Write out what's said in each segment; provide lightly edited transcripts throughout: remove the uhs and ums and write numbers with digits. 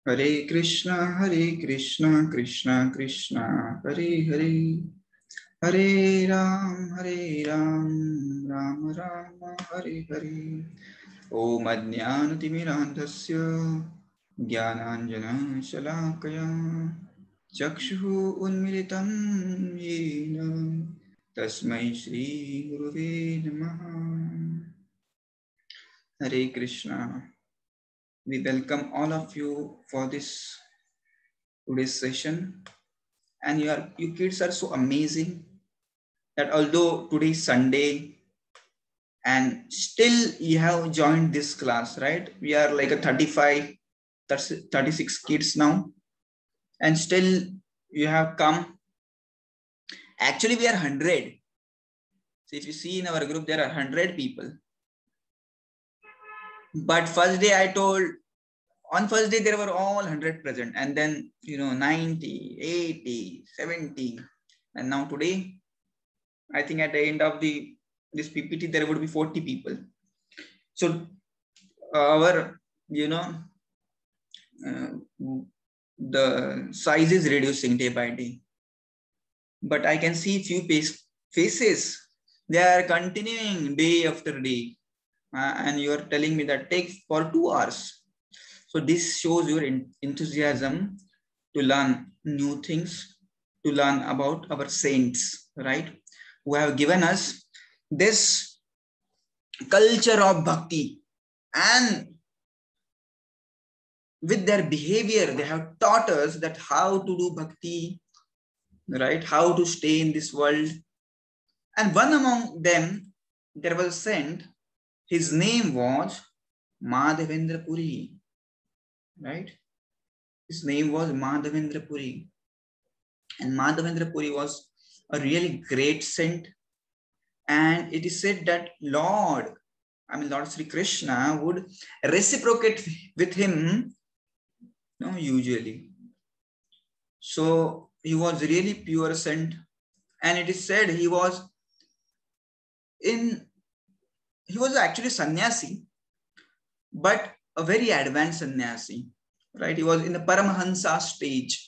Hare Krishna, Krishna Krishna, Hare Hare, Hare Ram, Ram Ram, Hare Hare. Om Ajnanatimirandhasya Jnananjana Shalakaya Chakshuः Unmilitam Yena Tasmai Shri Gurave Namaha. Hare Krishna. We welcome all of you for this today's session. And you kids are so amazing that although today is Sunday and still you have joined this class, right? We are like a 35, 36 kids now, and still you have come. Actually, we are 100. So if you see in our group, there are 100 people. But first day I told, on first day there were all 100 present, and then 90, 80, 70, and now today I think at the end of this PPT there would be 40 people. So our the size is reducing day by day, but I can see few faces. They are continuing day after day, and you are telling me that takes for 2 hours. So this shows your enthusiasm to learn new things, to learn about our saints, right? Who have given us this culture of bhakti, and with their behavior, they have taught us that how to do bhakti, right? How to stay in this world. And one among them, there was a saint. His name was Madhavendra Puri, right? His name was Madhavendra Puri. And Madhavendra Puri was a really great saint. And it is said that Lord Sri Krishna would reciprocate with him, usually. So he was really pure saint. And it is said he was actually sannyasi, but a very advanced sannyasi, right? He was in the Paramahansa stage.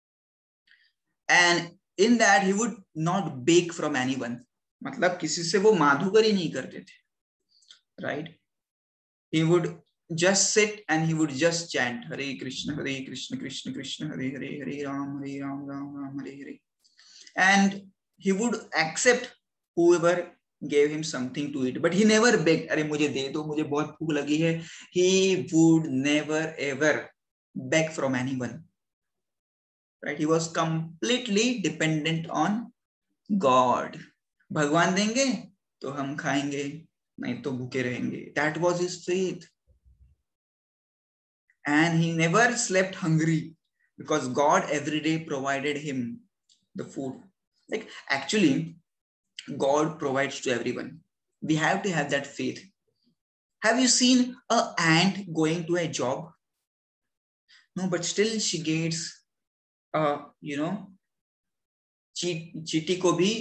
And in that, he would not beg from anyone. मतलब किसी से वो माधुकरी नहीं करते थे, right? He would just sit and he would just chant Hare Krishna, Krishna Krishna, Hare Hare, Hare Ram, Ram, Hare Hare. And he would accept whoever gave him something to eat, but he never begged, अरे मुझे दे दो, मुझे बहुत भूख लगी है. He would never ever beg from anyone, right? He was completely dependent on God. भगवान देंगे तो हम खाएंगे, नहीं तो भूखे रहेंगे. That was his faith. And he never slept hungry because God every day provided him the food. Like actually, God provides to everyone. We have to have that faith. Have you seen an ant going to a job? No, but still she gets, चींटी को भी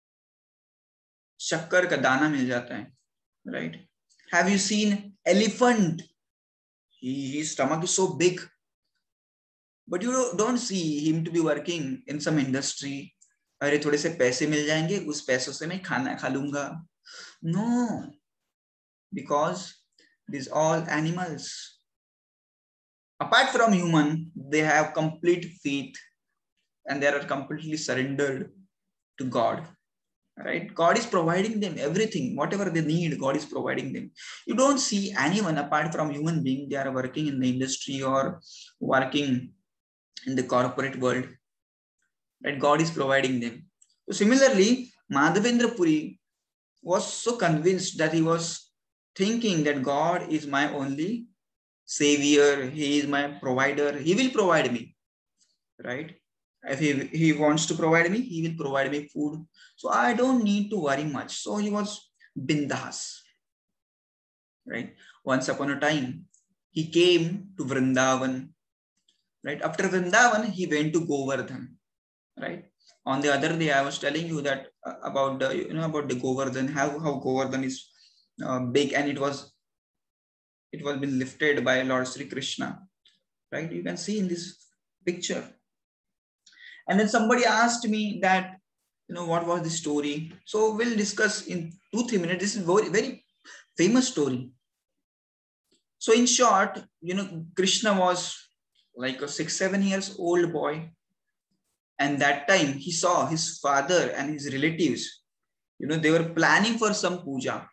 शक्कर का दाना मिल जाता है, right? Have you seen elephant? His stomach is so big, but you don't see him to be working in some industry. अरे थोड़े से पैसे मिल जाएंगे, उस पैसों से मैं खाना खा लूंगा. No, because these all animals, apart from human, they have complete faith and they are completely surrendered to God, right? God is providing them everything, whatever they need, God is providing them. You don't see anyone apart from human being, they are working in the industry or working in the corporate world, right? God is providing them. So similarly, Madhavendra Puri was so convinced that he was thinking that God is my only savior, he is my provider, he will provide me, right? If he wants to provide me, he will provide me food. So I don't need to worry much. So he was bindas, right? Once upon a time, he came to Vrindavan, right? After Vrindavan, he went to Govardhan, right? On the other day, I was telling you that about the Govardhan, how Govardhan is big, and it was been lifted by Lord Sri Krishna, right? You can see in this picture. And then somebody asked me that, what was the story? So we'll discuss in 2-3 minutes. This is very, very famous story. So in short, Krishna was like a 6-7 years old boy. And that time he saw his father and his relatives, they were planning for some puja,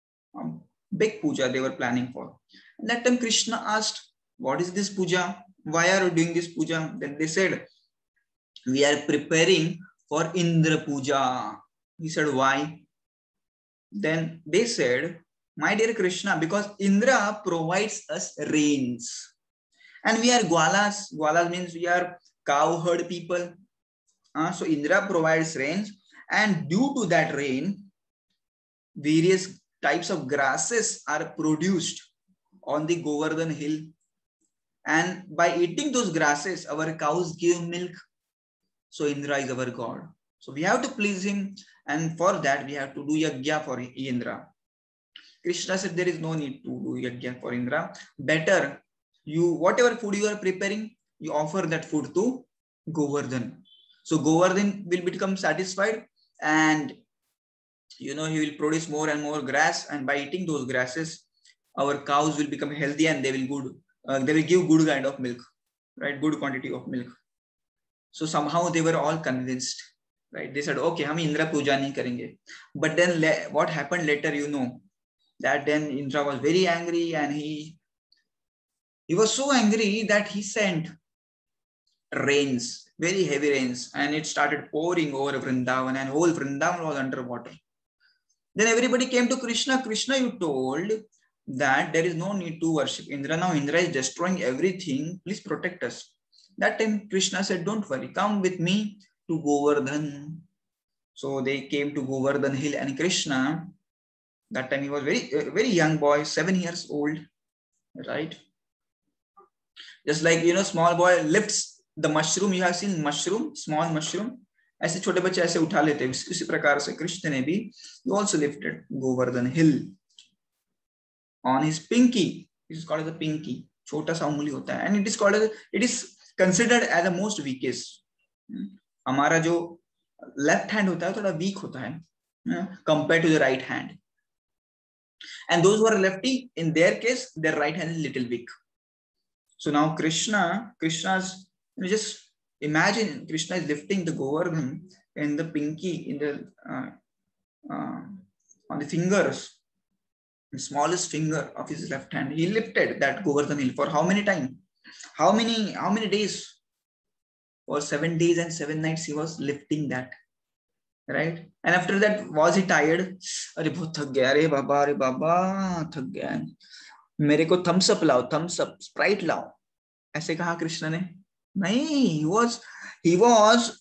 big puja they were planning for. And that time Krishna asked, what is this puja? Why are you doing this puja? Then they said, we are preparing for Indra Puja. He said, why? Then they said, my dear Krishna, because Indra provides us rains. And we are Gwalas. Gwalas means we are cow herd people. So Indra provides rains. And due to that rain, various types of grasses are produced on the Govardhan hill. And by eating those grasses, our cows give milk. So Indra is our god. So we have to please him. And for that, we have to do yajna for Indra. Krishna said there is no need to do yajna for Indra. Better, whatever food you are preparing, you offer that food to Govardhan. So Govardhan will become satisfied, and he will produce more and more grass. And by eating those grasses, our cows will become healthy and they will give good kind of milk, right? Good quantity of milk. So somehow they were all convinced, right? They said, okay, hum Indra puja nahi karenge. But then what happened later, that then Indra was very angry, and he was so angry that he sent rains, very heavy rains, and it started pouring over Vrindavan, and whole Vrindavan was underwater. Then everybody came to Krishna. Krishna, you told that there is no need to worship Indra. Now Indra is destroying everything. Please protect us. That time Krishna said, don't worry, come with me to Govardhan. So they came to Govardhan hill, and Krishna, that time he was very young boy, 7 years old, right? Just like, small boy lifts the mushroom. You have seen mushroom, small mushroom. ऐसे छोटे बच्चे ऐसे उठा लेते हैं. इसी प्रकार से कृष्ण ने भी also lifted Govardhan hill on his pinky. This is called as a pinky. छोटा सा उंगली होता है. And it is considered as the most weakest. हमारा जो left hand होता है थोड़ा weak होता है compared to the right hand. And those who are lefty, in their case, their right hand is little weak. So now Krishna's, just imagine Krishna is lifting the Govardhan in the pinky, in the on the fingers, the smallest finger of his left hand. He lifted that Govardhan hill for how many time? How many days? For 7 days and 7 nights he was lifting that, right? And after that, was he tired? अरे बहुत थक गया, अरे बाबा थक गया, मेरे को Thums Up लाओ, थम्स अप, स्प्राइट लाओ, ऐसे कहा कृष्ण ने? नहीं, he was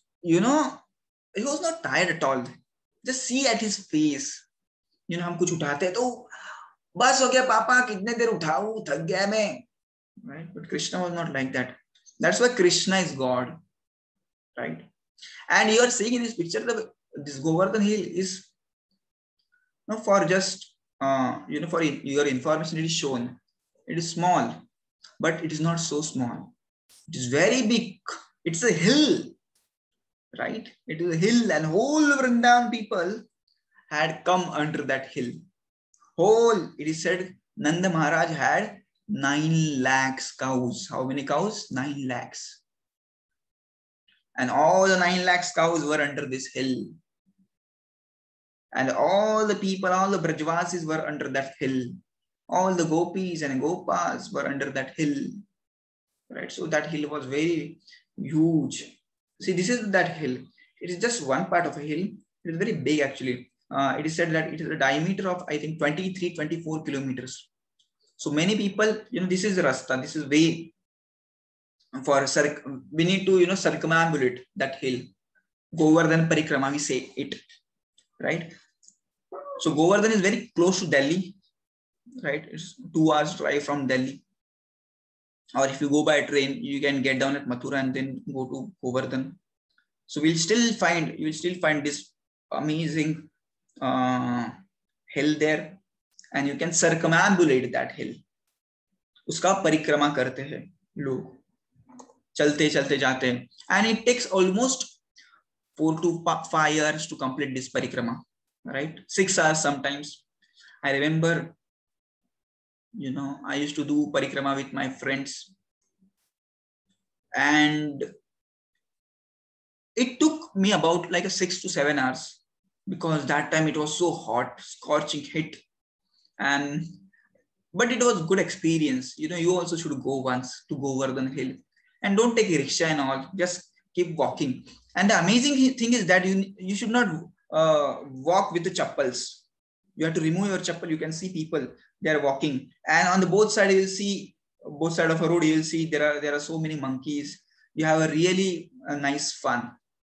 not tired at all. Just see at his face. हम कुछ उठाते हैं तो बस हो गया पापा, कितने देर उठाऊं, थक गया मैं, right? But Krishna was not like that. That's why Krishna is God, right? And you are seeing in this picture that this Govardhan hill is for just for your information, it is shown. It is small, but it is not so small. It is very big. It's a hill, right? It is a hill, and whole Vrindavan people had come under that hill. It is said Nanda Maharaj had 9 lakhs cows. How many cows? 9 lakhs. And all the 9 lakhs cows were under this hill. And all the people, all the Brajvasis were under that hill. All the gopis and gopas were under that hill. Right? So that hill was very huge. See, this is that hill. It is just one part of a hill. It is very big actually. It is said that it is a diameter of, I think, 23-24 kilometers. So many people, this is Rasta, this is way for we need to, circumambulate that hill. Govardhan Parikrama, we say it, right? So Govardhan is very close to Delhi, right? It's 2 hours drive from Delhi. Or if you go by train, you can get down at Mathura and then go to Govardhan. So you will still find this amazing hill there, and you can circumambulate that hill. उसका परिक्रमा करते हैं लोग. चलते चलते जाते हैं, and it takes almost 4 to 5 years to complete this parikrama, right? 6 hours sometimes. I remember, I used to do parikrama with my friends, and it took me about like a 6 to 7 hours, because that time it was so hot, scorching heat, and but it was good experience. You also should go once to Govardhan Hill, and don't take a rickshaw and all, just keep walking. And the amazing thing is that you should not walk with the chappals. You have to remove your chappal. You can see people, they are walking, and on the both side you will see, both side of a road you will see there are so many monkeys. You have a really nice fun,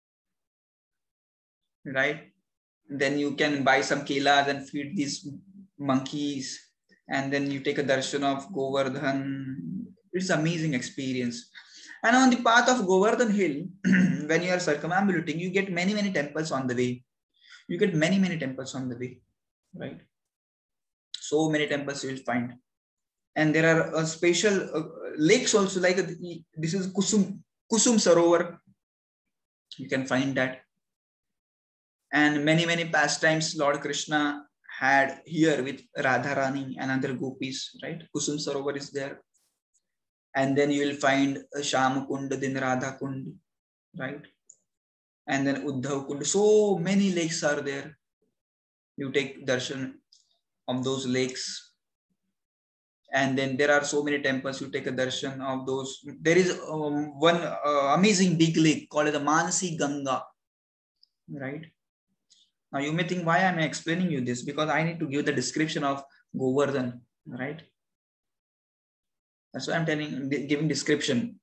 right? Then you can buy some kelas and feed these monkeys, and then you take a darshan of Govardhan. It's an amazing experience. And on the path of Govardhan Hill, when you are circumambulating, you get many, many temples on the way. You get many, many temples on the way, right? So many temples you will find. And there are special lakes also, like this is Kusum Sarovar. You can find that. And many, many pastimes Lord Krishna had here with Radharani and other gopis, right? Kusum Sarovar is there. And then you will find Sham Kund, then Radha Kund, right? And then Uddhav Kund. So many lakes are there. You take darshan of those lakes. And then there are so many temples. You take a darshan of those. There is one amazing big lake called the Manasi Ganga, right? Now you may think, why am I explaining you this? Because I need to give the description of Govardhan, right? That's why I'm giving description.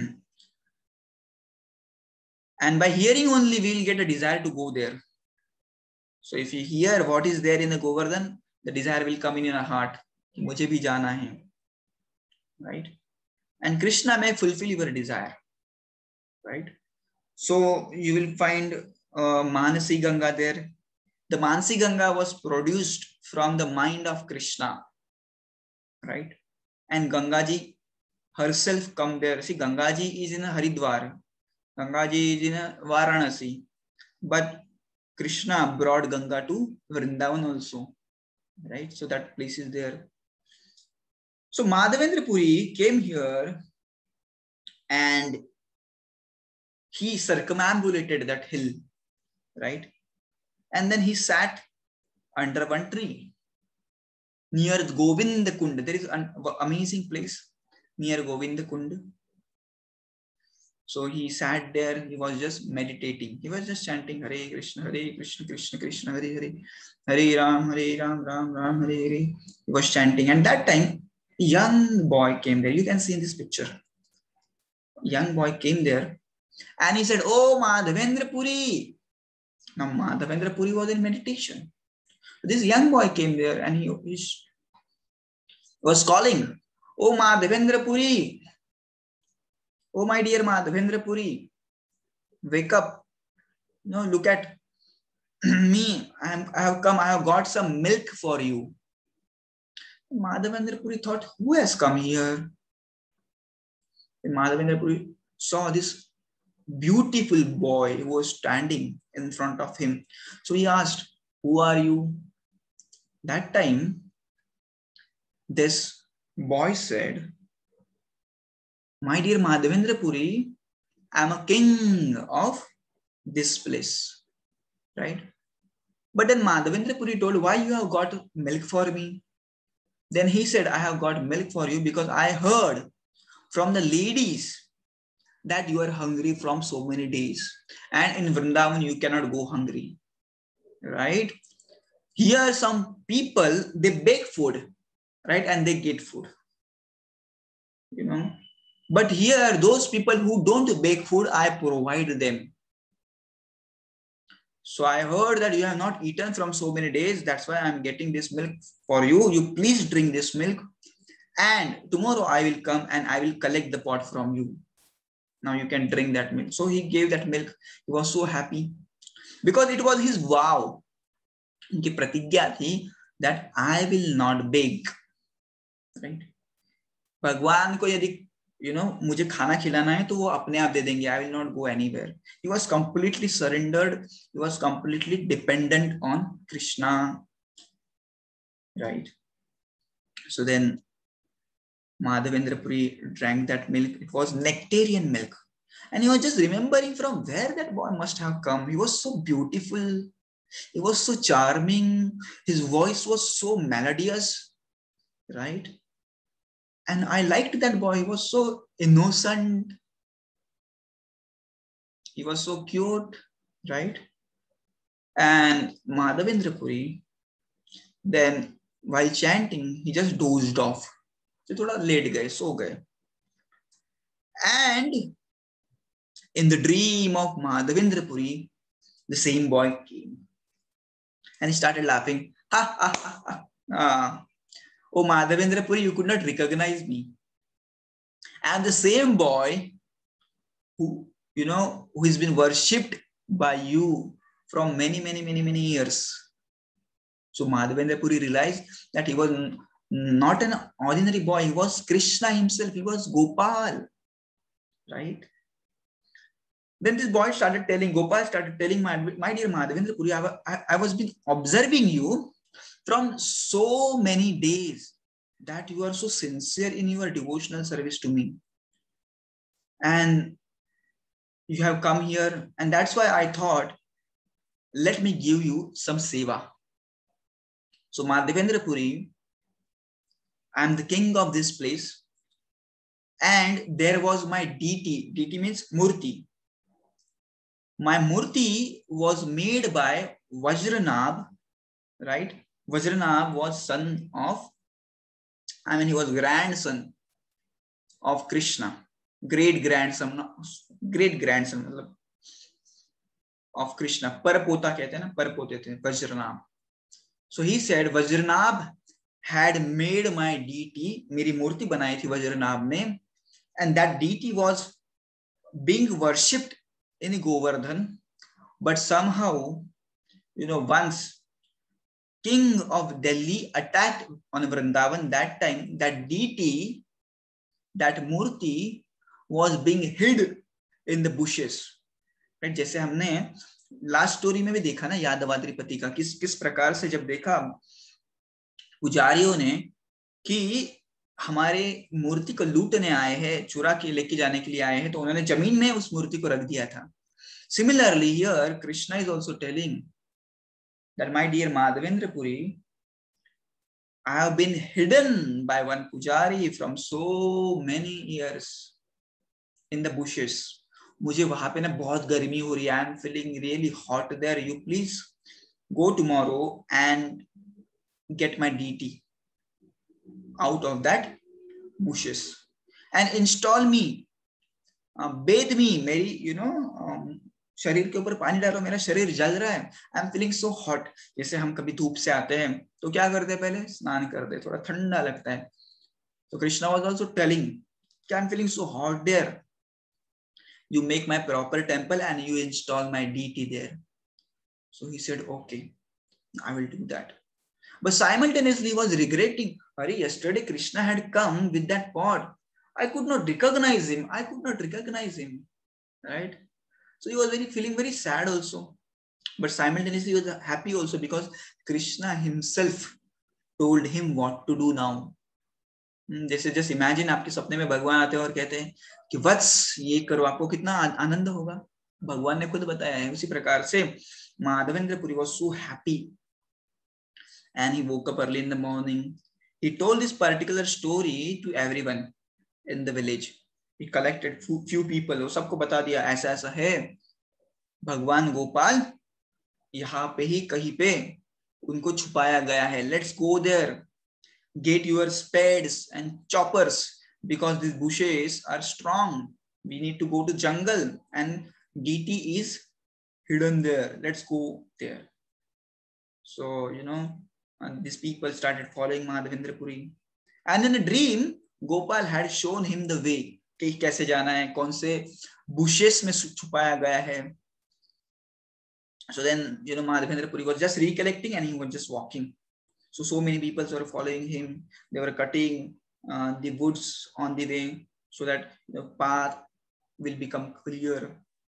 And by hearing only, we will get a desire to go there. So if you hear what is there in the Govardhan, the desire will come in your heart. Mujhe bhi jana hai, right? And Krishna may fulfill your desire, right? So you will find Manasi Ganga there. The Manasi Ganga was produced from the mind of Krishna, right? And Gangaji herself come there. See, Gangaji is in Haridwar. Gangaji is in Varanasi. But Krishna brought Ganga to Vrindavan also, right? So that place is there. So Madhavendra Puri came here and he circumambulated that hill, right? And then he sat under one tree near Govinda Kund. There is an amazing place near Govinda Kund. So he sat there, he was just meditating. He was just chanting Hare Krishna, Krishna Krishna, Hare Hare, Hare Ram, Ram Ram, Hare Hare. He was chanting. And that time, a young boy came there. You can see in this picture. Young boy came there and he said, "Oh, Madhavendra Puri." Now, Madhavendra Puri was in meditation. This young boy came there and he was calling, "Oh, Madhavendra Puri. Oh, my dear Madhavendra Puri, wake up. Look at me. I have come. I have got some milk for you." Madhavendra Puri thought, who has come here? And Madhavendra Puri saw this beautiful boy who was standing in front of him. So he asked, "Who are you?" That time, this boy said, "My dear Madhavendra Puri, I am a king of this place," right? But then Madhavendra Puri told, "Why you have got milk for me?" Then he said, "I have got milk for you because I heard from the ladies that you are hungry from so many days. And in Vrindavan, you cannot go hungry, right? Here, some people, they bake food, right? And they get food, But here, those people who don't bake food, I provide them. So I heard that you have not eaten from so many days. That's why I'm getting this milk for you. You please drink this milk. And tomorrow I will come and I will collect the pot from you. Now you can drink that milk." So he gave that milk. He was so happy because it was his vow. उनकी प्रतिज्ञा थी that I will not beg. Right? भगवान को यदि मुझे खाना खिलाना है तो वो अपने आप दे देंगे. I will not go anywhere. He was completely surrendered. He was completely dependent on Krishna. Right. So then Madhavendra Puri drank that milk. It was nectarian milk. And he was just remembering from where that boy must have come. He was so beautiful. He was so charming. His voice was so melodious. Right. And I liked that boy. He was so innocent. He was so cute. Right. And Madhavendra Puri, then while chanting, he just dozed off. So thoda late gaye, so gaye. And in the dream of Madhavendra Puri, the same boy came. And he started laughing. Ha ha ha ha. Oh Madhavendra Puri, you could not recognize me. And the same boy who has been worshipped by you from many years. So Madhavendra Puri realized that he was not an ordinary boy. He was Krishna himself. He was Gopal. Right? Then this boy started telling, Gopal started telling, my dear Madhavendra Puri, I was been observing you from so many days that you are so sincere in your devotional service to me. And you have come here, and that's why I thought, let me give you some seva. So Madhavendra Puri, I am the king of this place, and there was my deity. Deity means murti. My murti was made by Vajranab, right? Vajranab was son of, he was grandson of Krishna, great grandson of Krishna. Parapota कहते हैं ना, परपोते थे Vajranab. So he said Vajranab had made my deity, मेरी मूर्ति बनाई थी Vajranab ने, and that deity was being worshipped in Govardhan, but somehow, once king of Delhi attacked on Vrindavan, that time that deity, that murti was being hid in the bushes. Right? जैसे हमने last story में भी देखा ना यादवाद्रिपति का, किस प्रकार से जब देखा पुजारियों ने कि हमारे मूर्ति को लूटने आए हैं, चुरा के लेके जाने के लिए आए हैं, तो उन्होंने जमीन में उस मूर्ति को रख दिया था. Similarly, here Krishna is also telling that, my dear Madhavendra Puri, I have been hidden by one pujari from so many years in the bushes. मुझे वहां पे ना बहुत गर्मी हो रही है. I am feeling really hot there. You please go tomorrow and get my deity out of that bushes and install me, bathe me. मेरी शरीर के ऊपर पानी डालो, मेरा शरीर जल रहा है. I am feeling so hot. जैसे हम कभी धूप से आते हैं तो क्या करते हैं, पहले स्नान करते, थोड़ा ठंडा लगता है. तो Krishna was also telling, I am feeling so hot there. You make my proper temple and you install my deity there. So he said, okay, I will do that. But simultaneously he was regretting, yesterday Krishna had come with that pot. I could not recognize him. Right? So he was feeling very sad also. But simultaneously he was happy also because Krishna himself told him what to do now. जैसे just imagine आपके सपने में भगवान आते हैं और कहते हैं कि वत्स ये करो, आपको कितना आनंद होगा. भगवान ने खुद बताया है. उसी प्रकार से Madhavendra Puri was so happy and he woke up early in the morning. He told this particular story to everyone in the village. He collected few people, वो सबको बता दिया ऐसा ऐसा है, भगवान गोपाल यहाँ पे ही कहीं पे उनको छुपाया गया है. Let's go there. Get your spades and choppers because these bushes are strong. We need to go to jungle and deity is hidden there. Let's go there. So, and these people started following Madhavendra Puri. And in a dream, Gopal had shown him the way. कि कैसे जाना है, कौन से bushes में छुपाया गया है. So then, Madhavendra Puri was just recollecting and he was just walking. So many people were following him. They were cutting the woods on the way. so that the path will become clear.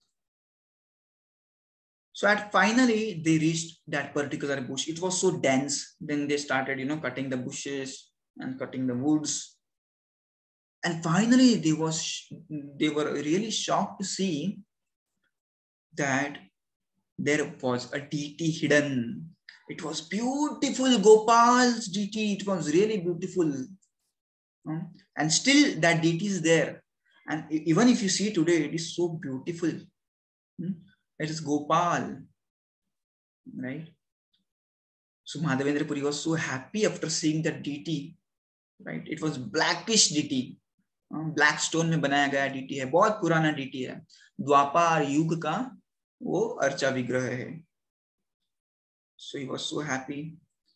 So at finally they reached that particular bush. It was so dense. Then they started, cutting the bushes and cutting the woods. And finally they were really shocked to see that there was a deity hidden. It was beautiful, Gopal's deity. It was really beautiful. And still that deity is there. And even if you see today, it is so beautiful. It is Gopal, right? So Madhavendra Puri was so happy after seeing that deity, right? It was blackish deity. Black stone में बनाया गया DT है, बहुत पुराना DT है, द्वापर युग का वो अर्चा विग्रह है. So he was so happy.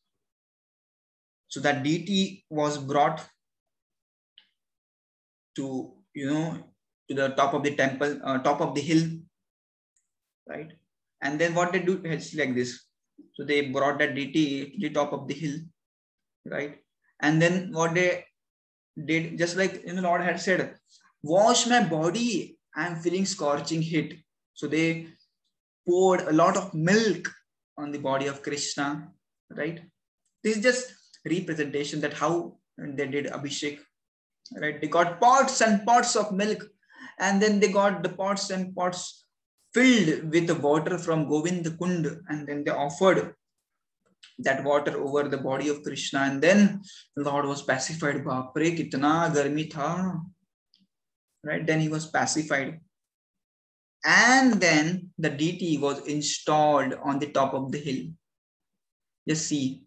So that deity was brought to to the top of the temple, top of the hill, right? And then what they do, it's like this. So they brought that deity to the top of the hill, right? And then what they did, just like Lord had said, wash my body, I'm feeling scorching heat. So they poured a lot of milk on the body of Krishna, right? This is just representation that how they did Abhishek, right? They got pots and pots of milk, and then they got the pots and pots filled with the water from Govind Kund, and then they offered that water over the body of Krishna, and then Lord was pacified. Bapre, kitna garmi tha, right? Then he was pacified, and then the deity was installed on the top of the hill. Just see,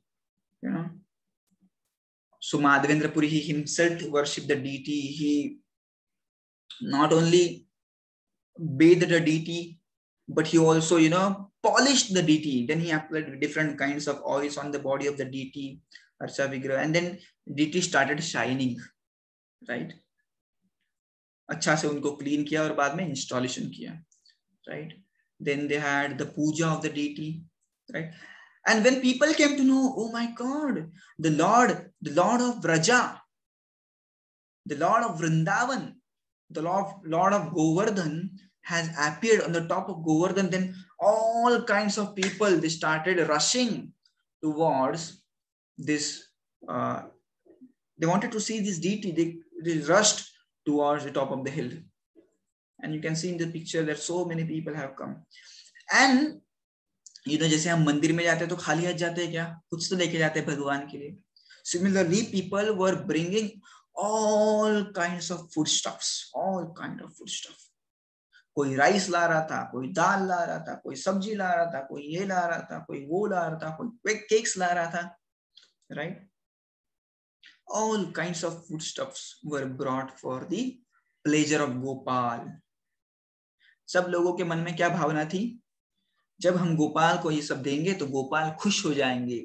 So Madhavendra Puri, he himself worshipped the deity. He not only bathed the deity, but he also, polished the deity. Then he applied different kinds of oils on the body of the deity, Archa Vigraha, and then deity started shining, right? अच्छा से उनको clean किया और बाद में installation किया, right? Then they had the puja of the deity, right? And when people came to know, oh my God, the Lord of Vraja, the Lord of Vrindavan, the Lord of Govardhan has appeared on the top of Govardhan, then all kinds of people, they started rushing towards this. They wanted to see this deity. They rushed towards the top of the hill. And you can see in the picture that so many people have come. And जैसे हम मंदिर में जाते हैं तो खाली हाथ जाते हैं क्या, कुछ तो लेके जाते हैं भगवान के लिए. Similarly, people were bringing all kinds of foodstuffs, all kind of foodstuff. कोई राइस ला रहा था, कोई दाल ला रहा था, कोई सब्जी ला रहा था, कोई ये ला रहा था, कोई वो ला रहा था, कोई केक्स ला रहा था, right? All kinds of foodstuffs were brought for the pleasure of Gopal. सब लोगों के मन में क्या भावना थी, जब हम गोपाल को ये सब देंगे तो गोपाल खुश हो जाएंगे.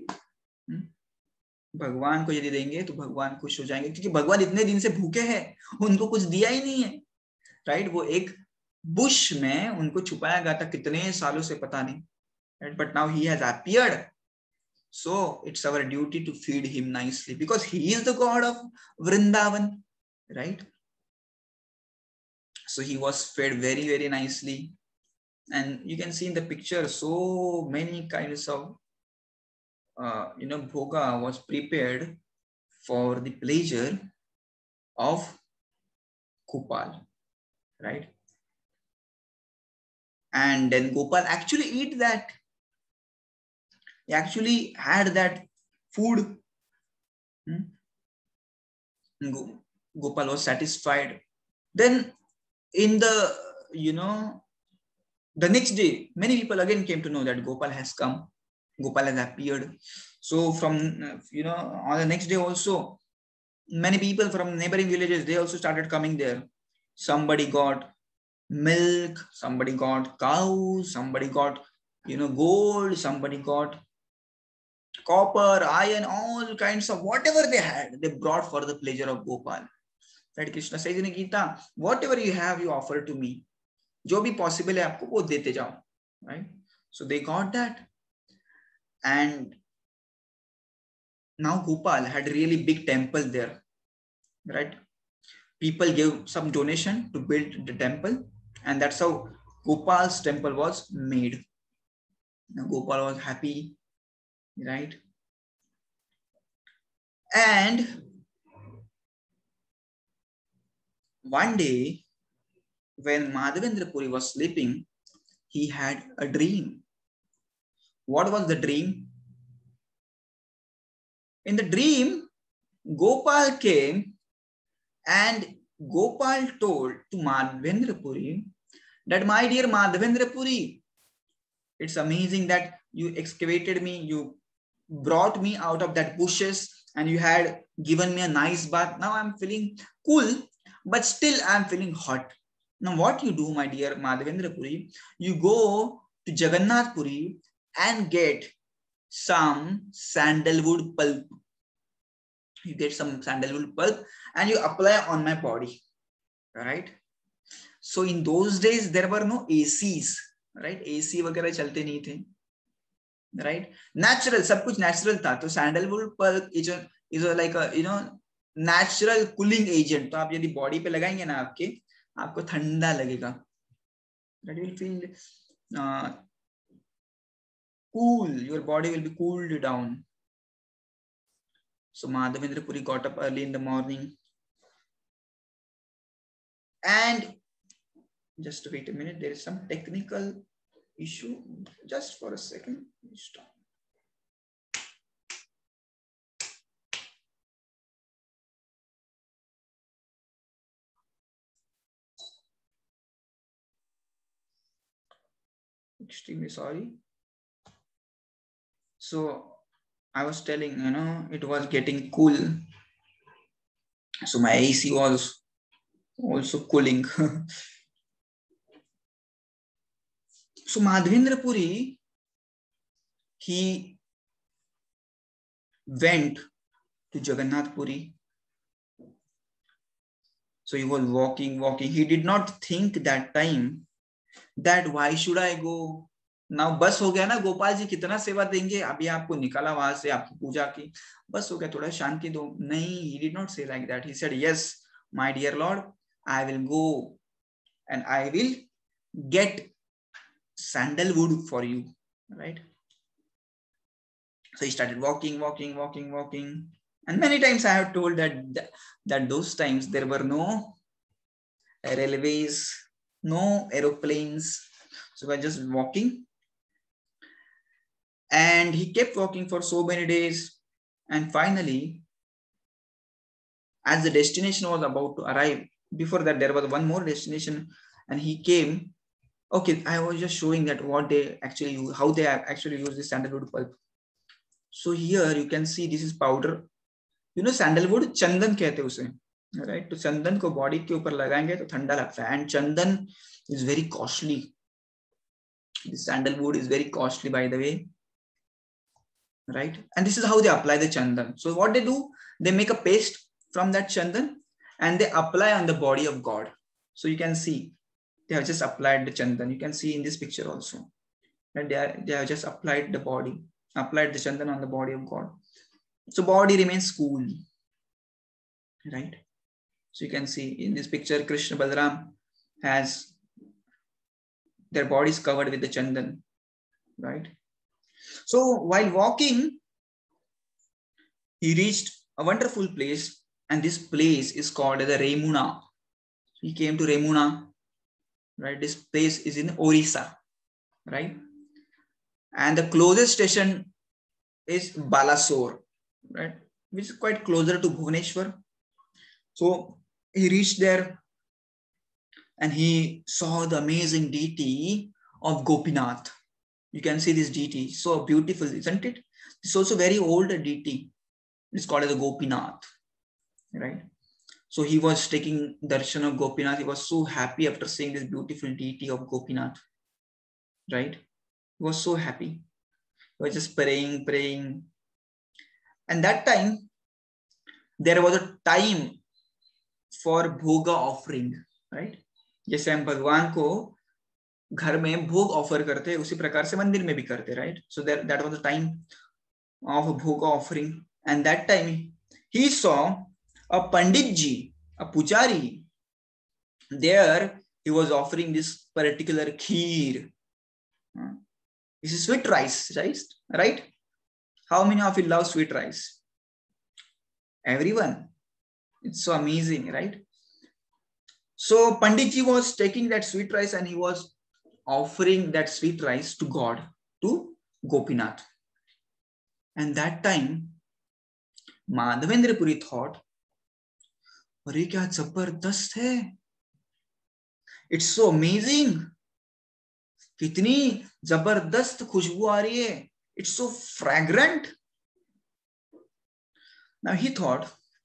भगवान को यदि देंगे तो भगवान खुश हो जाएंगे, क्योंकि भगवान इतने दिन से भूखे हैं, उनको कुछ दिया ही नहीं है, राइट? वो एक बुश में उनको छुपाया गया था कितने सालों से, पता नहीं, right? But now he has appeared, so it's our duty to feed him nicely, because he is the God of Vrindavan, right? So he was fed very, very nicely. And you can see in the picture so many kinds of bhoga was prepared for the pleasure of Gopal, right? And then Gopal actually eat that. He actually had that food. Gopal was satisfied. Then in the, the next day, many people again came to know that Gopal has come. Gopal has appeared. So from, on the next day also, many people from neighboring villages, they also started coming there. Somebody got milk, somebody got cows, somebody got, gold, somebody got copper, iron, all kinds of whatever they had, they brought for the pleasure of Gopal. Right? Krishna says in Gita, whatever you have, you offer to me. जो भी possible है आपको वो देते जाओ, right? So they got that. And now Gopal had really big temple there, right? people gave some donation to build the temple, and that's how Gopal's temple was made. Now Gopal was happy, right? And one day, when Madhavendra Puri was sleeping, he had a dream. What was the dream? In the dream, Gopal came and Gopal told to Madhavendra Puri that, my dear Madhavendra Puri, it's amazing that you excavated me, you brought me out of that bushes, and you had given me a nice bath. Now I'm feeling cool, but still I'm feeling hot. Now what you do, my dear Madhavendra Puri, you go to Jagannath Puri and get some sandalwood pulp. You get some sandalwood pulp and you apply on my body, right? So in those days there were no ACs, right? AC वगैरह चलते नहीं थे, right? Natural, सब कुछ natural था. तो sandalwood pulp is like a natural cooling agent. तो आप यदि body पे लगाएंगे ना आपको ठंडा लगेगा. That will feel cool. Your body will be cooled down. So Madhavendra Puri got up early in the morning, and just wait a minute. There is some technical issue. Just for a second. Stop. Extremely sorry. So I was telling, it was getting cool. So my AC was also cooling. So Madhavendra Puri, he went to Jagannath Puri. So he was walking. He did not think that time that why should I go? Now बस हो गया ना, गोपाल जी कितना सेवा देंगे, अभी आपको निकाला वहां से, आपकी पूजा की, बस हो गया, थोड़ा शांति दो. नहीं, he did not say like that. He said, yes, my dear Lord, I will go and I will get sandalwood for you, right? So he started walking. And many times I have told that those times there were no railways, no aeroplanes. So by just walking. And he kept walking for so many days. And finally, as the destination was about to arrive, before that there was one more destination, and he came. Okay, I was just showing that what they actually use, how they actually use the sandalwood pulp. So here you can see this is powder. Sandalwood, chandan कहते हैं उसे, right? तो चंदन को body के ऊपर लगाएंगे तो ठंडा लगता है. And chandan is very costly. The sandalwood is very costly, by the way, right? And this is how they apply the chandan. So what they do, they make a paste from that chandan and they apply on the body of God. So you can see they have just applied the chandan. You can see in this picture also, and they have just applied the chandan on the body of God. So body remains cool, right? So you can see in this picture, Krishna Balaram has their bodies covered with the chandan, right? So while walking, he reached a wonderful place, and this place is called the Remuna. He came to Remuna, right? This place is in Orissa, right? And the closest station is Balasore, right? Which is quite closer to Bhubaneswar. So he reached there and he saw the amazing deity of Gopinath. You can see this deity, so beautiful, isn't it? It's also very old deity. It's called as a Gopinath, right? So he was taking darshan of Gopinath. He was so happy after seeing this beautiful deity of Gopinath, right? He was so happy. He was just praying. And that time, there was a time for bhoga offering, right? जैसे हम भगवान को घर में भोग offer करते हैं, उसी प्रकार से मंदिर में भी करते, right? So that was the time of bhoga offering. And that time he saw a Pandit ji, a pujari, there he was offering this particular kheer. This is sweet rice, right? How many of you love sweet rice? Everyone. It's so amazing, right? So Panditji was taking that sweet rice and he was offering that sweet rice to God, to Gopinath. And that time, Madhavendra Puri thought, अरे क्या जबरदस्त है, it's so amazing, कितनी जबरदस्त खुशबू आ रही है, it's so fragrant. Now he thought,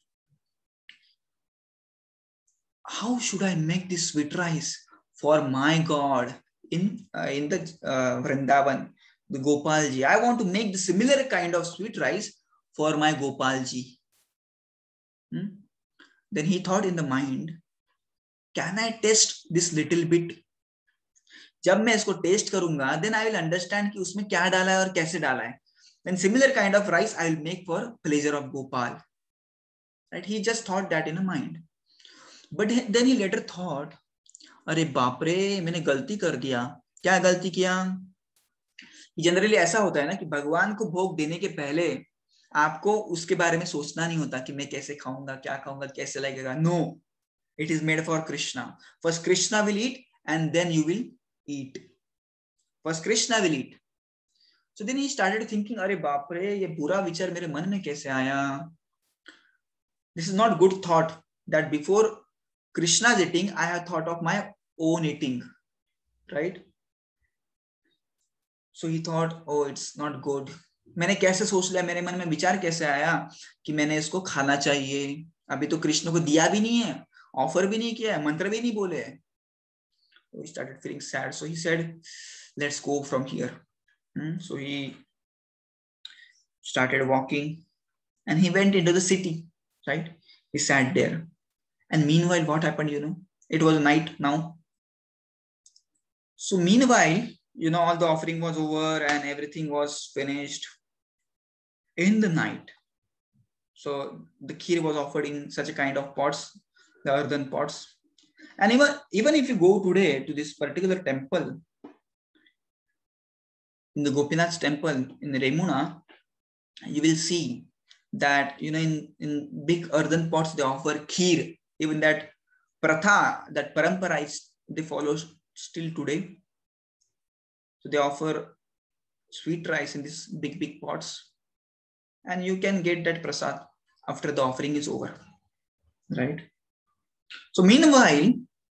how should I make this sweet rice for my God in the Vrindavan, the Gopalji? I want to make the similar kind of sweet rice for my Gopalji. Then he thought in the mind, can I taste this little bit? जब मैं इसको test करूंगा, then I will understand कि उसमें क्या डाला है और कैसे डाला है. Then similar kind of rice I will make for pleasure of Gopal. Right? He just thought that in a mind. But then he later thought, अरे बाप रे, मैंने गलती कर दिया. क्या गलती किया? जनरली ऐसा होता है ना कि भगवान को भोग देने के पहले आपको उसके बारे में सोचना नहीं होता कि मैं कैसे खाऊंगा, क्या खाऊंगा, कैसे लगेगा. No, it is made for Krishna. First Krishna will eat and then you will eat. First Krishna will eat. So then he started thinking, अरे बाप रे, ये बुरा विचार मेरे मन में कैसे आया? This is not good thought that before Krishna's eating, I have thought of my own eating, right? So he thought, oh, it's not good. मैंने कैसे सोच लिया, मेरे मन में विचार कैसे आया कि मैंने इसको खाना चाहिए? अभी तो कृष्ण को दिया भी नहीं है, ऑफर भी नहीं किया है, मंत्र भी नहीं बोले. So he started feeling sad. So he said, let's go from here. So he started walking and he went into the city, right? He sat there. And meanwhile, what happened, it was night now. So meanwhile, all the offering was over and everything was finished in the night. So the kheer was offered in such a kind of pots, the earthen pots. And even if you go today to this particular temple, in the Gopinath's temple in Remuna, you will see that, in big earthen pots, they offer kheer. Even that pratha, that parampara is, they follow still today. So they offer sweet rice in these big pots. And you can get that prasad after the offering is over, right? So meanwhile,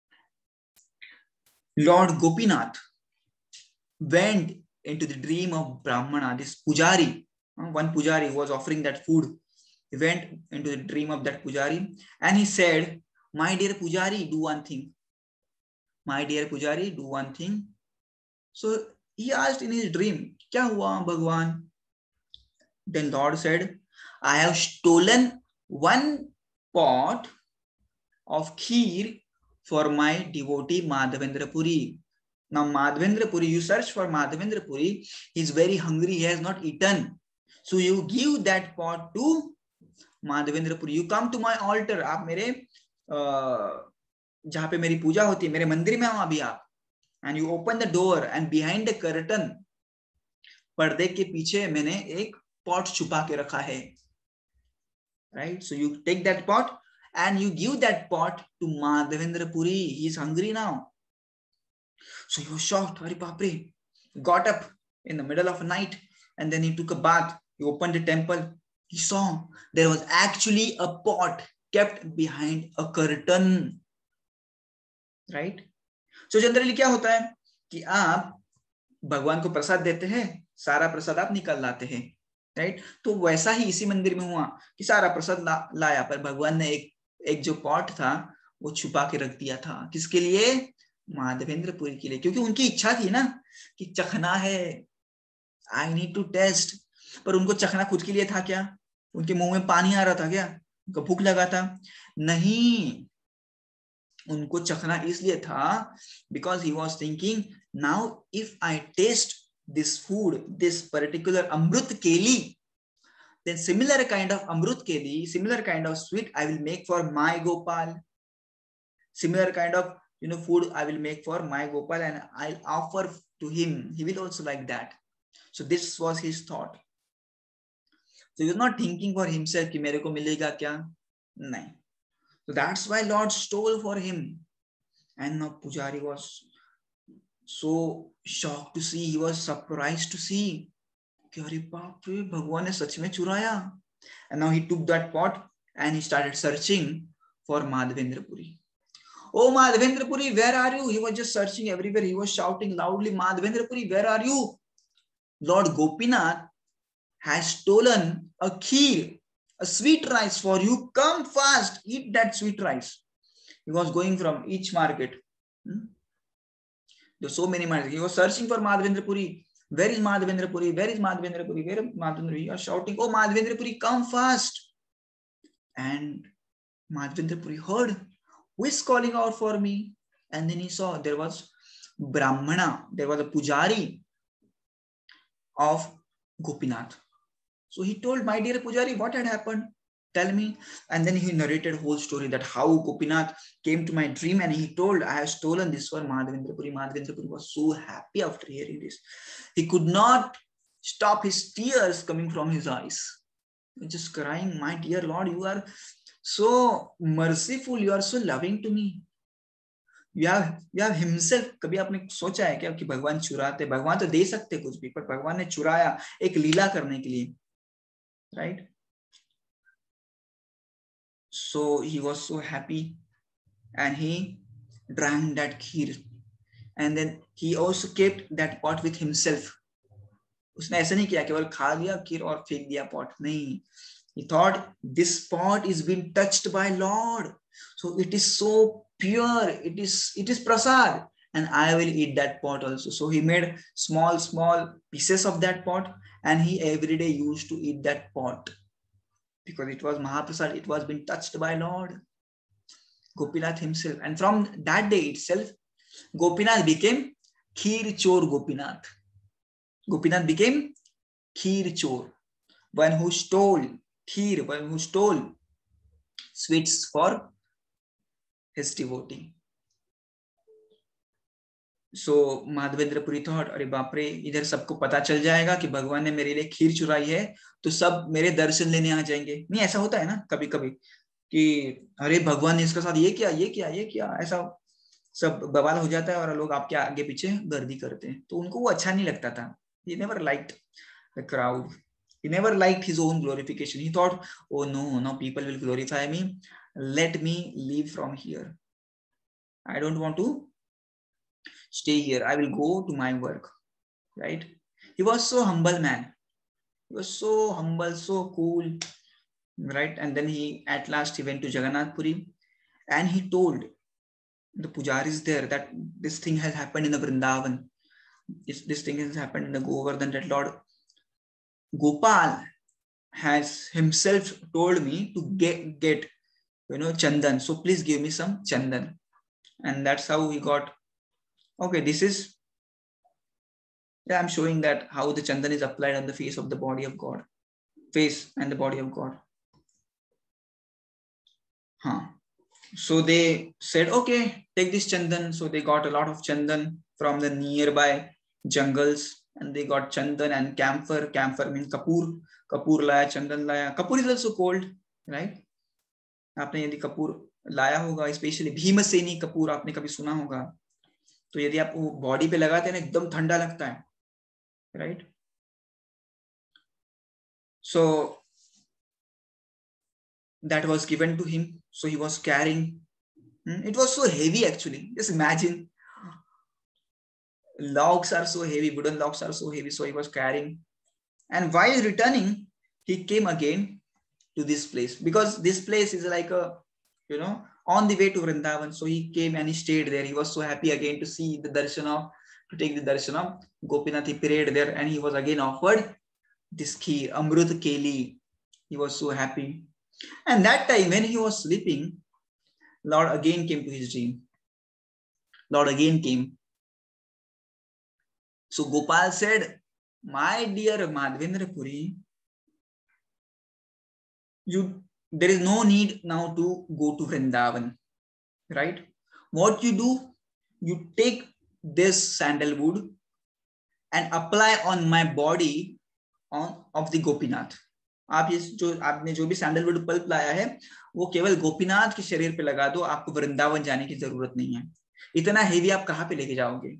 Lord Gopinath went into the dream of Brahmana, this pujari, one pujari who was offering that food. He went into the dream of that pujari and he said, my dear pujari, do one thing. My dear pujari, do one thing. So he asked in his dream, kya hua Bhagwan? Then Lord said, I have stolen one pot of kheer for my devotee Madhavendra Puri. Now Madhavendra Puri, you search for Madhavendra Puri, he is very hungry, he has not eaten. So you give that pot to Madhavendra Puri. You come to my altar, आप मेरे जहाँ पे मेरी पूजा होती है, मेरे मंदिर में आओ अभी आप. And you open the door and behind the curtain, पर्दे के पीछे मैंने एक pot छुपा के रखा है. Right? So you take that pot and you give that pot to Madhavendra Puri. He is hungry now. So he was shocked. Hari Bapre. Got up in the middle of the night and then he took a bath. He opened the temple. He saw there was actually a pot kept behind a curtain. Right? So generally क्या होता है कि आप भगवान को प्रसाद देते हैं, सारा प्रसाद आप निकल लाते हैं. राइट? तो वैसा ही इसी मंदिर में हुआ कि सारा प्रसाद लाया, पर भगवान ने एक जो पॉट था वो छुपा के रख दिया था. किसके लिए? माधवेंद्र पुरी के लिए. क्योंकि उनकी इच्छा थी ना कि चखना है, आई नीड टू टेस्ट. पर उनको चखना खुद के लिए था क्या? उनके मुंह में पानी आ रहा था क्या? उनको भूख लगा था? नहीं, उनको चखना इसलिए था because he was thinking, now if I taste this food, this particular amrut keli, then similar kind of amrut keli, similar kind of sweet I will make for my Gopal. Similar kind of food I will make for my Gopal and I'll offer to him. He will also like that. So this was his thought. So he was not thinking for himself कि मेरे को मिलेगा क्या? नहीं. So that's why Lord stole for him. And now Pujari was so shocked to see. He was surprised to see. कि अरे बाप रे, भगवान ने सच में चुराया. And now he took that pot and he started searching for Madhavendra Puri. Oh, Madhavendra Puri, where are you? He was just searching everywhere. He was shouting loudly, Madhavendra Puri, where are you? Lord Gopinath has stolen a kheer, a sweet rice for you. Come fast, eat that sweet rice. He was going from each market. There were so many markets. He was searching for Madhavendra Puri. Where is Madhavendra Puri? Where is Madhavendra Puri? Where is Madhavendra Puri? He was shouting, oh, Madhavendra Puri, come fast. And Madhavendra Puri heard, who is calling out for me? And then he saw there was Brahmana, there was a Pujari of Gopinath. So he told, my dear Pujari, what had happened? Tell me. And then he narrated whole story that how Gopinath came to my dream and he told, I have stolen this for Madhavendra Puri. Madhavendra Puri was so happy after hearing this. He could not stop his tears coming from his eyes. Just crying, my dear Lord, you are so merciful, you are so loving to me. You have himself. कभी आपने सोचा है क्या कि भगवान चुराते? भगवान तो दे सकते कुछ भी, पर भगवान ने चुराया एक लीला करने के लिए, right? So he was so happy and he drank that kheer and then he also kept that pot with himself. उसने ऐसा नहीं किया केवल खा लिया खीर और फेंक दिया pot. नहीं. He thought this pot is being touched by Lord. So it is so pure. It is prasad. And I will eat that pot also. So he made small pieces of that pot and he every day used to eat that pot. Because it was Mahaprasad, it was being touched by Lord Gopinath himself. And from that day itself, Gopinath became Kheer Chor Gopinath. Gopinath became Kheer Chor, one who stole kheer, one who stole sweets for his devotee. So Madhavendra Puri thought, अरे बाप रे, इधर सबको पता चल जाएगा कि भगवान ने मेरे लिए खीर चुराई है, तो सब मेरे दर्शन लेने आ जाएंगे. नहीं, ऐसा होता है ना कभी कभी कि अरे भगवान ने इसके साथ ये किया, ऐसा सब बवाल हो जाता है और लोग आपके आगे पीछे गर्दी करते हैं. तो उनको वो अच्छा नहीं लगता था. He never liked the crowd. He never liked his own glorification. He thought, oh no, now people will glorify me. Let me leave from here. I don't want to stay here. I will go to my work, right? He was so humble man. He was so humble, so cool, right? And then at last he went to Jagannath Puri and he told the pujaris there that this thing has happened in the Vrindavan. This thing has happened in the Govardhan, that Lord Gopal has himself told me to get chandan. So please give me some chandan. And that's how he got. Okay, this is, I'm showing that how the chandan is applied on the face of the body of God. Face and the body of God. So they said, okay, take this chandan. So they got a lot of chandan from the nearby jungles and they got chandan and camphor. Camphor means kapoor. Kapoor laya, chandan laya. Kapoor is also cold, right? आपने यदि कपूर लाया होगा, specially Bhimseni Kapoor आपने कभी सुना होगा, तो यदि आप वो बॉडी पे लगाते हैं ना, एकदम ठंडा लगता है, right? So that was given to him. So he was carrying. It was so heavy actually. Just imagine. Logs are so heavy, wooden logs are so heavy. So he was carrying. And while returning, he came again to this place because this place is like a, on the way to Vrindavan. So he came and he stayed there. He was so happy again to see the darshan of, to take the darshan of Gopinath. He prayed there and he was again offered this kheer, Amrut Keli. He was so happy. And that time when he was sleeping, Lord again came to his dream. Lord again came. So Gopal said, my dear Madhavendra Puri, there is no need now to go to Vrindavan, right? What you do, you take this sandalwood and apply on my body of the Gopinath. आप ये जो आपने जो भी sandalwood pulp लाया है वो केवल गोपीनाथ के शरीर पे लगा दो, आपको वृंदावन जाने की जरूरत नहीं है. इतना हेवी आप कहाँ पे लेके जाओगे?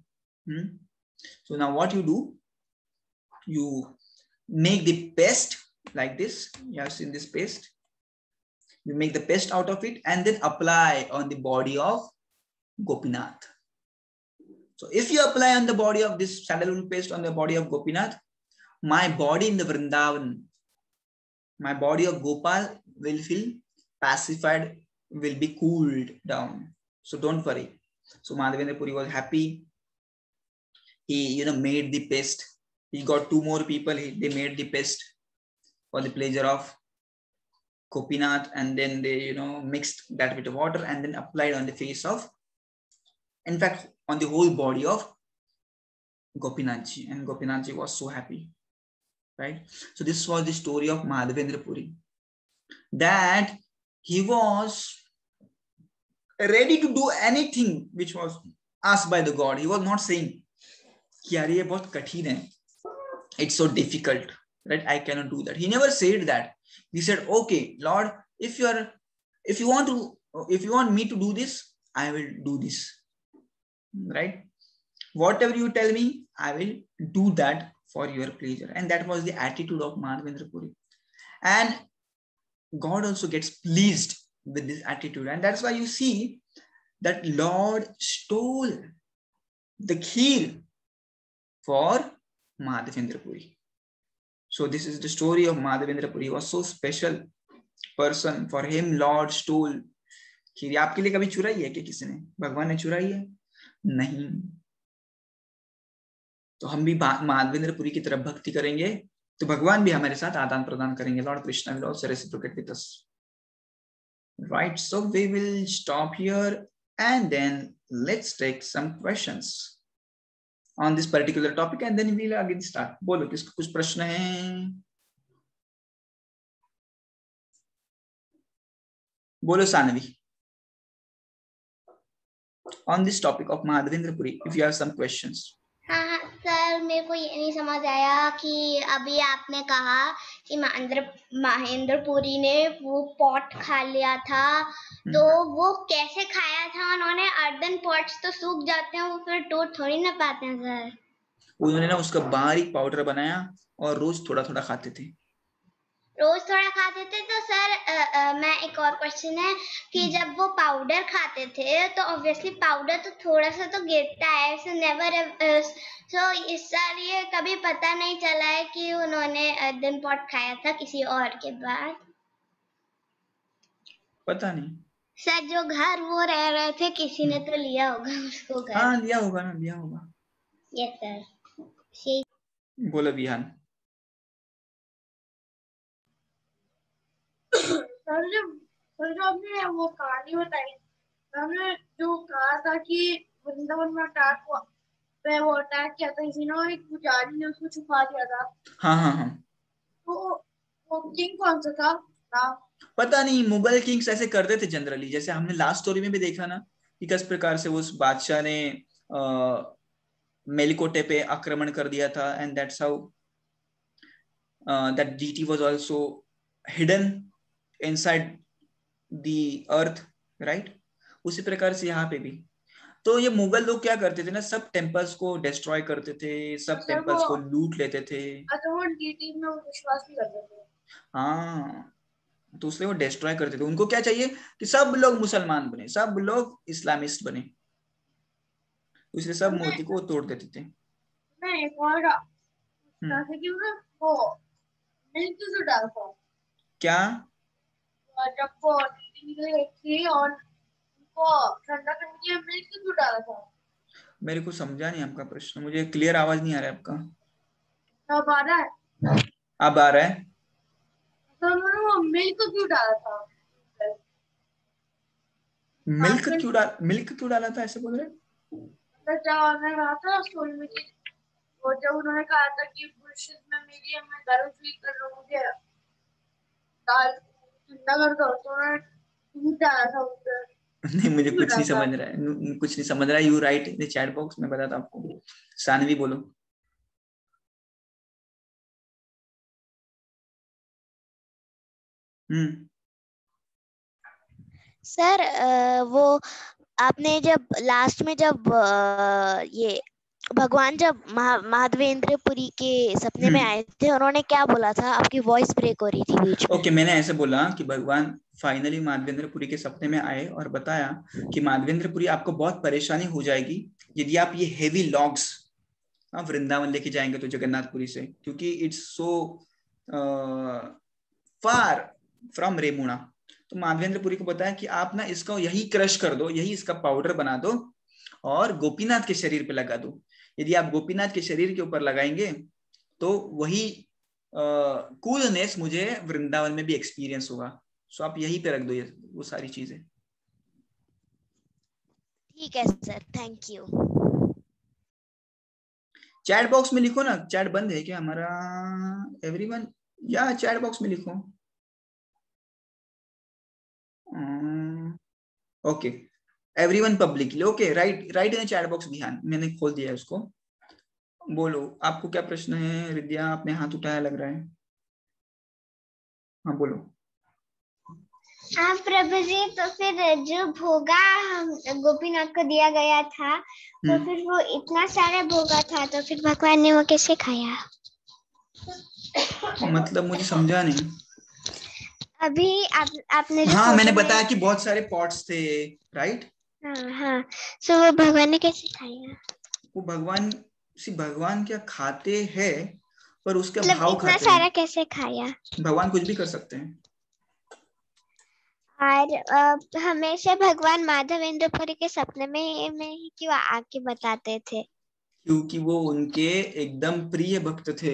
So now what you do, you make the paste like this. You have seen this paste. You make the paste out of it and then apply on the body of Gopinath. So if you apply on the body of this sandalwood paste on the body of Gopinath, my body in the Vrindavan, my body of Gopal will feel pacified, will be cooled down. So don't worry. So Madhavendra Puri was happy. He made the paste. He got 2 more people. They made the paste for the pleasure of Gopinath, and then they mixed that with the water and then applied on the face of, in fact, on the whole body of Gopinathji, and Gopinathji was so happy. Right? So this was the story of Madhavendra Puri, that he was ready to do anything which was asked by the God. He was not saying, "Yaar, ye bahut kathin hai. It's so difficult, right? I cannot do that." He never said that. He said, "Okay, Lord, if you want me to do this, I will do this. Right? Whatever you tell me, I will do that for your pleasure." And that was the attitude of Madhavendra Puri. And God also gets pleased with this attitude. And that's why you see that Lord stole the kheer for Madhavendra Puri. So this is the story of Madhavendra Puri. He was so special person. For him, Lord stole खीर. आपके लिए कभी चुराई है क्या किसी ने? भगवान ने चुराई है? नहीं. तो हम भी माधवेंद्र पुरी की तरफ भक्ति करेंगे तो भगवान भी हमारे साथ आदान प्रदान करेंगे. Lord Krishna will also reciprocate with us. Right, so we will stop here and then let's take some questions on this particular topic and then we'll again start. बोलो किसको कुछ प्रश्न है? बोलो Saanvi. On this topic of Madhavendra Puri, if you have some questions. हाँ sir, मेरे को ये नहीं समझ आया कि अभी आपने कहा कि महेंद्र पुरी ने वो पॉट खा लिया था, तो वो कैसे खाया था उन्होंने? अर्दन पॉट्स तो सूख जाते हैं, वो फिर टूट थोड़ी ना पाते हैं सर. उन्होंने ना उसका बारीक पाउडर बनाया और रोज थोड़ा थोड़ा खाते थे. रोज थोड़ा खाते थे. तो सर मैं एक और क्वेश्चन है कि जब वो पाउडर खाते थे तो ऑब्वियसली पाउडर तो थोड़ा सा तो गिरता है, सो नेवर सो इसलिए कभी पता नहीं चला है कि उन्होंने अर्दन पॉट खाया था किसी और के बाद. पता नहीं सर, जो घर वो रह रहे थे किसी ने तो लिया होगा उसको घर. हाँ लिया होगा ना, लिया होगा. Yes sir. बोलो विहान. सर जो आपने वो कहानी बताई, हमने जो कहा था कि वृंदावन में वो अटैक किया था किसी ने, एक पुजारी ने उसको छुपा दिया था. हाँ. तो वो किंग कौन सा था नाम? पता नहीं. मुगल किंग्स ऐसे करते थे जनरली, जैसे हमने लास्ट स्टोरी में भी देखा ना कि किस प्रकार से उस बादशाह ने मेलिकोटे पे आक्रमण कर दिया था. And that's how that deity was also hidden inside the earth. Right? उसी प्रकार से यहाँ पे भी. तो ये मुगल लोग क्या करते थे ना, सब टेम्पल्स को डिस्ट्रॉय करते थे, सब टेम्पल्स को लूट लेते थे. अच्छा, वो डीटी में विश्वास नहीं करते थे. हाँ, तो इसलिए वो डिस्ट्रॉय करते थे. उनको क्या चाहिए कि सब लोग मुसलमान बने, सब लोग इस्लामिस्ट बने, इसलिए सब मूर्ति को तोड़ देते थे. नहीं, वो मिल्क जो डालता क्या? जब वो थी और उनको ठंडा करने के लिए मिल्क क्यों डाला था? मेरे को समझा नहीं आपका प्रश्न, मुझे क्लियर आवाज नहीं आ रहा है आपका. अब आ रहा है? अब आ रहा है. तो उन्होंने वो मिल्क क्यों डाला था? मिल्क क्यों डाला था ऐसे बोल रहे? जब मैं कहा था स्कूल में कि वो जब उन्होंने कहा था कि बुलशिट में मैं गर्व फील कर रहा हूँ, मुझे दाल ठंडा कर दो, तो उन्होंने दूध डाला था उसमें. नहीं मुझे कुछ नहीं समझ रहा है, कुछ नहीं समझ रहा है। You write in the chat box, मैं बताता आपको। सानवी बोलो। सर वो आपने जब लास्ट में जब ये भगवान जब माधवेंद्रपुरी के सपने में आए थे, उन्होंने क्या बोला था? आपकी वॉइस ब्रेक हो रही थी बीच में। ओके, मैंने ऐसे बोला कि भगवान फाइनली माधवेंद्रपुरी के सपने में आए और बताया कि माधवेंद्रपुरी आपको बहुत परेशानी हो जाएगी यदि आप ये हेवी लॉग्स वृंदावन लेके जाएंगे तो जगन्नाथपुरी से, क्योंकि it's so far from Remuna. तो माधवेंद्रपुरी को बताया कि आप ना इसको यही क्रश कर दो, यही इसका पाउडर बना दो और गोपीनाथ के शरीर पे लगा दो। यदि आप गोपीनाथ के शरीर के ऊपर लगाएंगे तो वही कूलनेस मुझे वृंदावन में भी एक्सपीरियंस होगा। सो आप यहीं पे रख दो ये वो सारी चीजें। ठीक है sir, thank you. Chat box में लिखो ना, चैट बंद है क्या हमारा एवरीवन? या चैट बॉक्स में लिखो। Okay everyone publicly, okay right write in chat box. ध्यान, मैंने खोल दिया है उसको। बोलो आपको क्या प्रश्न है? रिद्या आपने हाथ उठाया लग रहा है। हाँ बोलो। हाँ प्रभु जी, तो फिर जो भोगा गोपीनाथ को दिया गया था, तो फिर वो इतना सारा भोगा था, तो फिर भगवान ने वो कैसे खाया? मतलब मुझे समझा नहीं। अभी आपने जो हाँ मैंने बताया कि बहुत सारे पॉट्स थे, राइट? हाँ, तो वो भगवान ने कैसे खाया? वो भगवान क्या खाते हैं, पर उसका मतलब भाव इतना खाते सारा हैं। कैसे खाया? भगवान कुछ भी कर सकते हैं। और हमेशा भगवान माधवेंद्रपुरी के सपने में ही क्यों आके बताते थे? क्योंकि वो उनके एकदम प्रिय भक्त थे,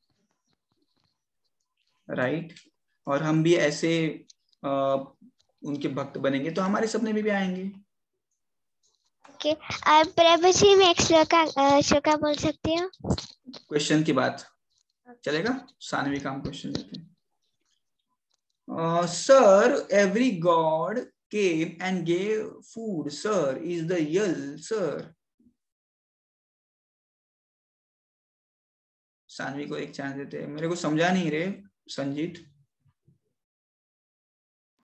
राइट? और हम भी ऐसे उनके भक्त बनेंगे तो हमारे सपने में भी आएंगे। ओके, प्रभु जी मैं एक श्लोका बोल सकती हूँ? क्वेश्चन की बात चलेगा? सानवी का हम क्वेश्चन लेते हैं। Sir, every god came and gave food, sir, is the yell, sir. Saanvi को एक चांस देते हैं। मेरे को समझा नहीं रे संजीत।